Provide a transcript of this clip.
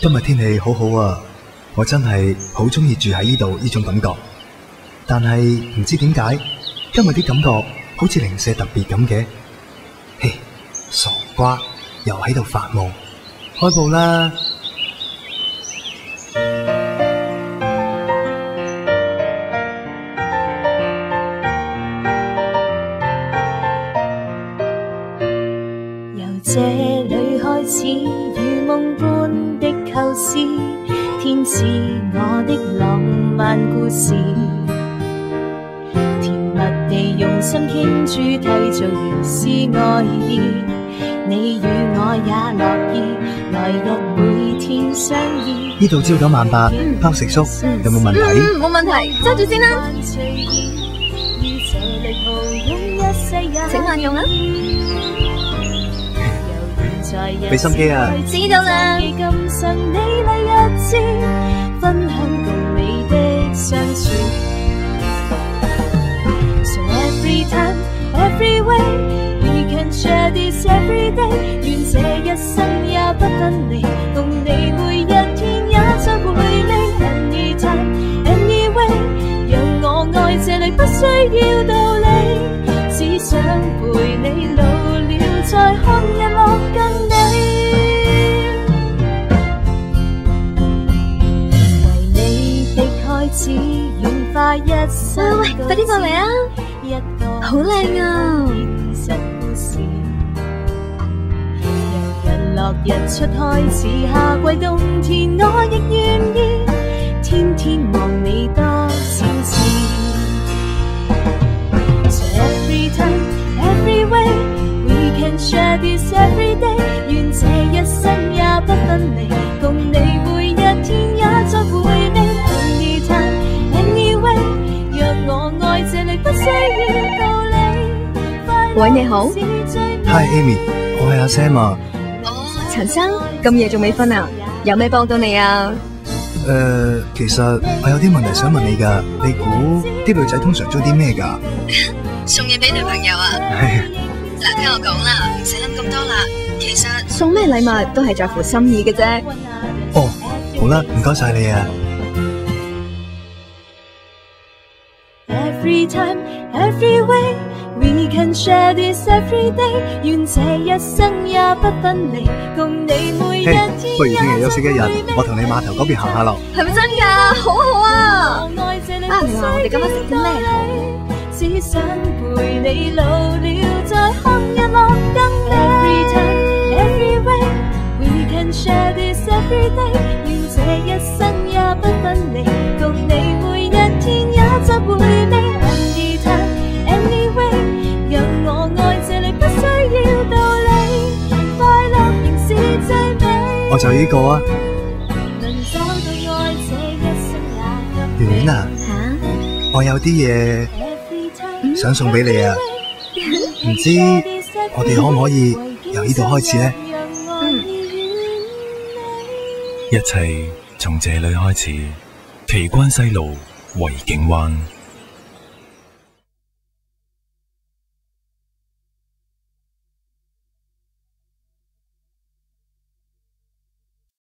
今日天氣好好啊，我真係好中意住喺呢度呢種感覺。但係唔知點解，今日啲感覺好似零舍特別咁嘅。嘿，傻瓜，又喺度發夢。開步啦！ 由這裏開始，如夢般的構思，天使我的浪漫故事，甜蜜地用心傾主題做如是愛意，你與我也樂意，來日每天相依。 呢度朝九晚八，包食宿，有冇問題？ 冇問題，揸住先啦。請慢用啊！ 俾心機啊！ 知道啦。 分享共你的相處。So every time, every way, we can share this every day。願這一生也不分離，共你每一天也再回味。Anytime, anyway， 讓我愛這裏不需要道理，只想陪你老了再看日落跟你。軟化一生。 喂，快啲過嚟啊！好靚啊！ 由日落日出開始，夏季冬天我亦願意，天天望你多少次。So every time, every way, we can share this every day。願這一生也不分離，共你每一天也在回味。 喂，你好。 Hi Amy， 我係阿 Sam 啊。 陳生，咁夜仲未瞓啊？有咩幫到你啊？ 其實我有啲問題想問你㗎。你估啲女仔通常中意啲咩㗎？ 送嘢俾女朋友啊？ 係。 嗱，聽我講啦，唔使諗咁多啦。其實送咩禮物都係在乎心意嘅啫。 哦，好啦，唔該晒你啊。 Every time, every way, we can share this every day。願這一生也不分離，共你每一天。 不如聽日休息一日，我同你碼頭嗰邊行下咯。 係咪真㗎？好好啊！你話我哋今晚食啲咩好？ 只想陪你老了再看日落跟你。Every time, every way, we can share this every day。願這一生也不分離，共你每一天也在回味。 我就呢個啊，戀啊，我有啲嘢想送俾你啊，唔知我哋可唔可以由呢度開始呢？ 一切從這裏開始，奇關西路維景灣。